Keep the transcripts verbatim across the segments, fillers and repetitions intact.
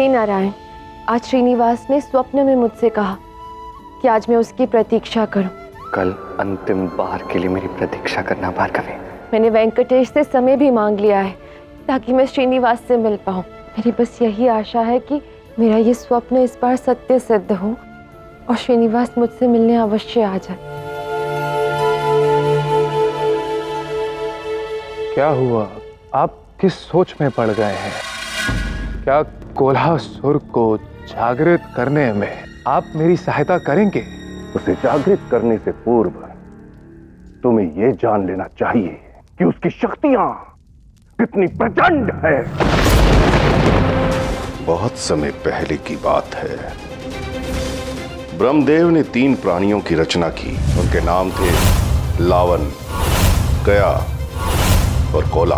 हे नारायण, आज श्रीनिवास ने स्वप्न में मुझसे कहा कि आज मैं उसकी प्रतीक्षा करूं। कल अंतिम बार के लिए मेरी प्रतीक्षा करना भार्गवी। मैंने वेंकटेश से समय भी मांग लिया है ताकि मैं श्रीनिवास से मिल पाऊं। मेरी बस यही आशा है कि मेरा ये स्वप्न इस बार सत्य सिद्ध हो और श्रीनिवास मुझसे मिलने अवश्य आ जाए। क्या हुआ? आप किस सोच में पड़ गए हैं? क्या कोल्हासुर को जागृत करने में आप मेरी सहायता करेंगे? उसे जागृत करने से पूर्व तुम्हें यह जान लेना चाहिए कि उसकी शक्तियां कितनी प्रचंड है। बहुत समय पहले की बात है, ब्रह्मदेव ने तीन प्राणियों की रचना की। उनके नाम थे लावन, गया और कोला।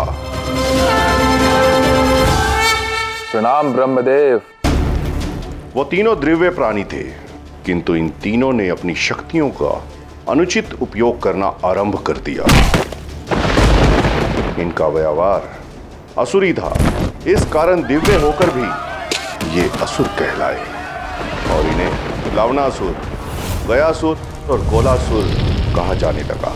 प्रणाम ब्रह्मदेव। वो तीनों दिव्य प्राणी थे, किंतु इन तीनों ने अपनी शक्तियों का अनुचित उपयोग करना आरंभ कर दिया। इनका व्यवहार असुरी था, इस कारण दिव्य होकर भी ये असुर कहलाए और इन्हें लावणासुर, गयासुर और कोलासुर कहा जाने लगा।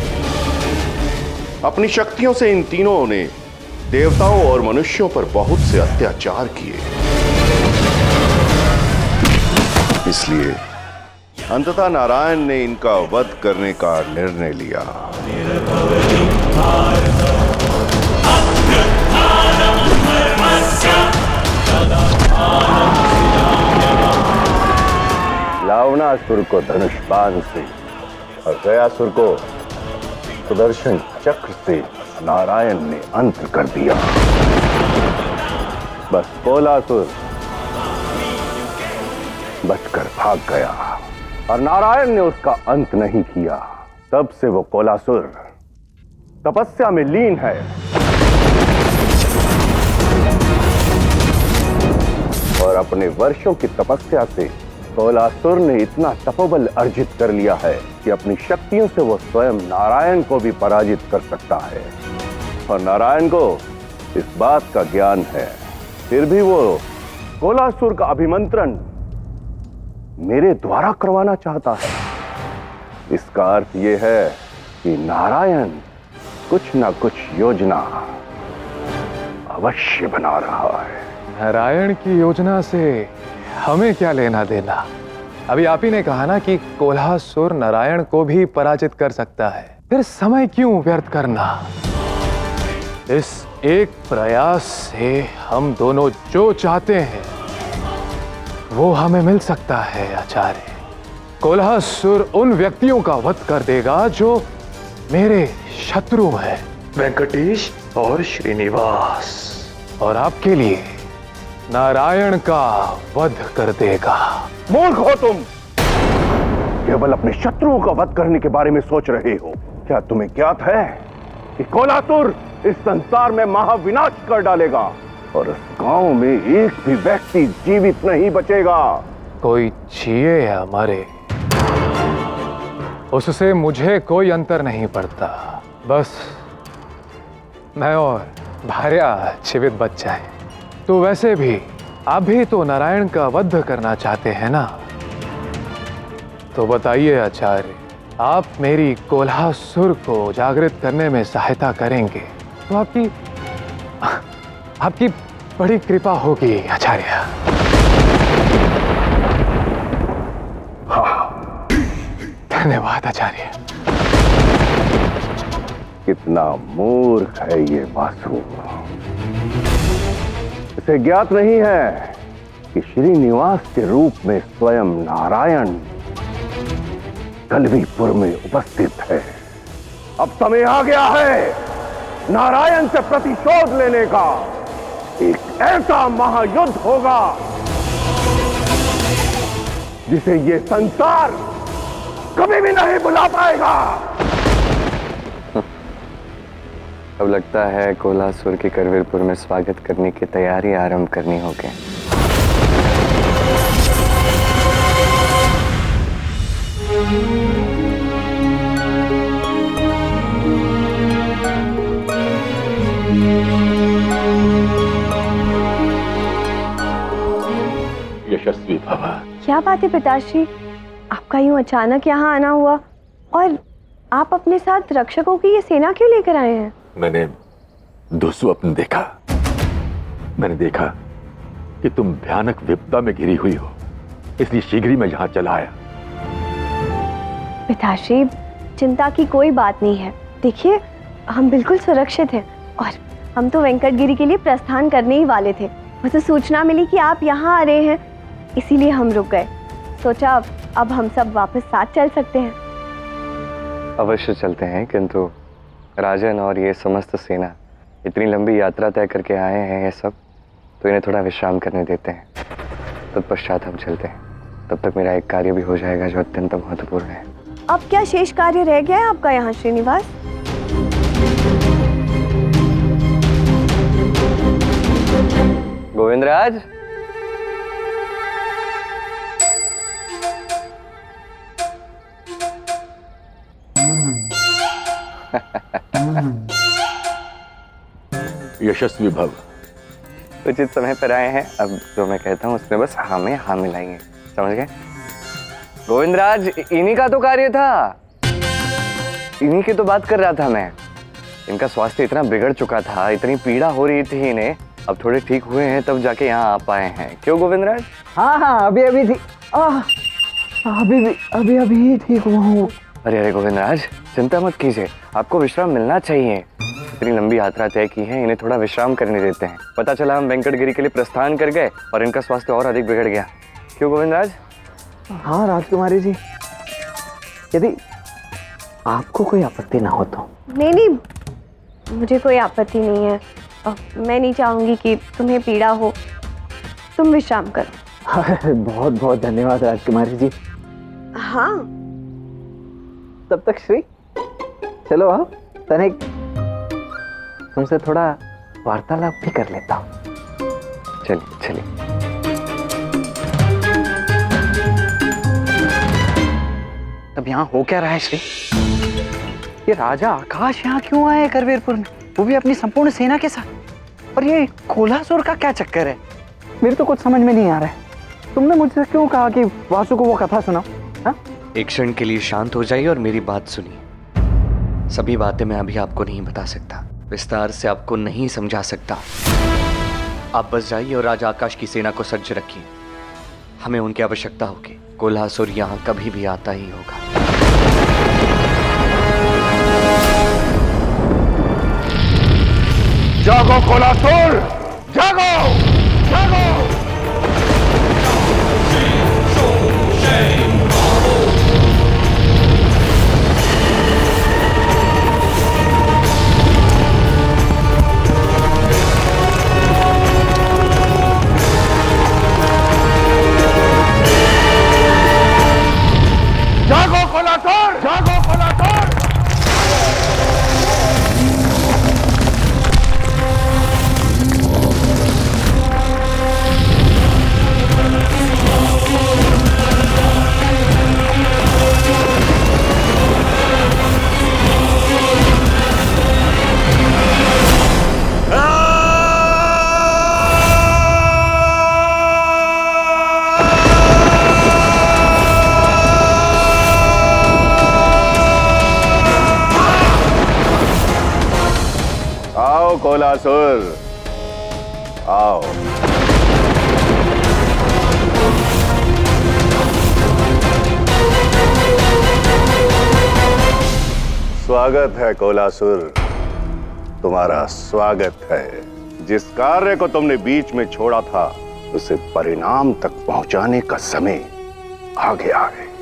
अपनी शक्तियों से इन तीनों ने देवताओं और मनुष्यों पर बहुत से अत्याचार किए। इसलिए अंततः नारायण ने इनका वध करने का निर्णय लिया। लावणासुर को धनुष बाण से और गयासुर को सुदर्शन चक्र से नारायण ने अंत कर दिया। बस कोलासुर बचकर भाग गया और नारायण ने उसका अंत नहीं किया। तब से वो कोलासुर तपस्या में लीन है और अपने वर्षों की तपस्या से कोलासुर ने इतना तपोबल अर्जित कर लिया है कि अपनी शक्तियों से वो स्वयं नारायण को भी पराजित कर सकता है। और नारायण को इस बात का ज्ञान है, फिर भी वो कोलासुर का अभिमंत्रण मेरे द्वारा करवाना चाहता है। इसका अर्थ यह है कि नारायण कुछ ना कुछ योजना अवश्य बना रहा है। नारायण की योजना से हमें क्या लेना देना? अभी आप ही ने कहा ना कि कोल्हासुर नारायण को भी पराजित कर सकता है, फिर समय क्यों व्यर्थ करना? इस एक प्रयास से हम दोनों जो चाहते हैं वो हमें मिल सकता है आचार्य। कोल्हासुर उन व्यक्तियों का वध कर देगा जो मेरे शत्रु हैं, वेंकटेश और श्रीनिवास, और आपके लिए नारायण का वध कर देगा। मूर्ख हो तुम, केवल अपने शत्रुओं का वध करने के बारे में सोच रहे हो। क्या तुम्हें ज्ञात है कि कोलासुर इस संसार में महाविनाश कर डालेगा और इस गांव में एक भी व्यक्ति जीवित नहीं बचेगा। कोई जिए या मरे, उससे मुझे कोई अंतर नहीं पड़ता। बस मैं और भार्या जीवित बच जाए। तो वैसे भी आप भी तो नारायण का वध करना चाहते हैं ना? तो बताइए आचार्य, आप मेरी कोल्हासुर को जागृत करने में सहायता करेंगे तो आपकी आपकी बड़ी कृपा होगी आचार्य। हाँ, धन्यवाद आचार्य। कितना मूर्ख है ये वासु। इसे ज्ञात नहीं है कि श्रीनिवास के रूप में स्वयं नारायण कलवीपुर में उपस्थित है। अब समय आ गया है नारायण से प्रतिशोध लेने का। एक ऐसा महायुद्ध होगा जिसे ये संसार कभी भी नहीं भुला पाएगा। अब लगता है कोल्हासुर की करवीरपुर में स्वागत करने की तैयारी आरंभ करनी होगी। यशस्वी भव। क्या बात है पिताश्री, आपका यूं अचानक यहाँ आना हुआ, और आप अपने साथ रक्षकों की ये सेना क्यों लेकर आए हैं? मैंने दुस्वप्न देखा। मैंने देखा कि तुम भयानक विपदा में घिरी हुई हो, इसलिए शीघ्र ही मैं यहाँ चला आया। पिताश्री, चिंता की कोई बात नहीं है। देखिए, हम बिल्कुल सुरक्षित हैं, और हम तो वेंकटगिरी के लिए प्रस्थान करने ही वाले थे। मुझे सूचना मिली कि आप यहाँ आ रहे हैं, इसीलिए हम रुक गए। सोचा अब, अब हम सब वापस साथ चल सकते हैं। अवश्य चलते हैं, किंतु राजन और ये समस्त सेना इतनी लंबी यात्रा तय करके आए हैं, ये सब, तो इन्हें थोड़ा विश्राम करने देते हैं, तत्पश्चात हम चलते हैं। तब तक मेरा एक कार्य भी हो जाएगा जो अत्यंत महत्वपूर्ण है। अब क्या शेष कार्य रह गया है आपका यहाँ श्रीनिवास? गोविंदराज, यशस्वी भव। उचित समय पर आए हैं। अब जो मैं कहता हूँ उसमें बस हाँ में हाँ मिलाएंगे, समझ गए? गोविंदराज, इन्हीं का तो कार्य था, इन्हीं की तो बात कर रहा था मैं। इनका स्वास्थ्य इतना बिगड़ चुका था, इतनी पीड़ा हो रही थी इन्हें, अब थोड़े ठीक हुए हैं तब जाके यहाँ आ पाए हैं। क्यों गोविंदराज? हाँ हाँ, अभी अभी थी, आह, अभी भी अभी अभी ठीक हुआ हूँ। अरे अरे गोविंदराज, चिंता मत कीजिए, आपको विश्राम मिलना चाहिए। इतनी लंबी यात्रा तय की है, इन्हें थोड़ा विश्राम करने देते हैं। पता चला हम वेंकटगिरी के लिए प्रस्थान कर गए और इनका स्वास्थ्य और अधिक बिगड़ गया। क्यों गोविंदराज? हाँ राजकुमारी जी, यदि आपको कोई आपत्ति ना हो तो। नहीं नहीं, मुझे कोई आपत्ति नहीं है। अब मैं नहीं चाहूंगी कि तुम्हें पीड़ा हो, तुम विश्राम करो। बहुत बहुत धन्यवाद राजकुमारी जी। हाँ, तब तक श्री, चलो आओ, तनिक तुमसे थोड़ा वार्तालाप भी कर लेता हूँ। चलिए चलिए। अब यहाँ हो क्या रहा है श्री? ये राजा आकाश यहाँ क्यों आए करवीरपुर में, वो भी अपनी संपूर्ण सेना के साथ? और ये कोल्हासुर का क्या चक्कर है? मेरे तो कुछ समझ में नहीं आ रहा है। तुमने मुझसे क्यों कहा कि वासु को वो कथा सुनाओ? हाँ? एक क्षण के लिए शांत हो जाइए और मेरी बात सुनिए। सभी बातें मैं अभी आपको नहीं बता सकता, विस्तार से आपको नहीं समझा सकता। आप बस जाइए और राजा आकाश की सेना को सज्ज रखिए, हमें उनकी आवश्यकता होगी। कोल्हासुर यहाँ कभी भी आता ही होगा। जागो कोल्हासुर, जागो, जागो। जागो कोल्हासुर, जागो कोल्हासुर। कोल्हासुर आओ। स्वागत है कोल्हासुर, तुम्हारा स्वागत है। जिस कार्य को तुमने बीच में छोड़ा था उसे परिणाम तक पहुंचाने का समय आ गया है।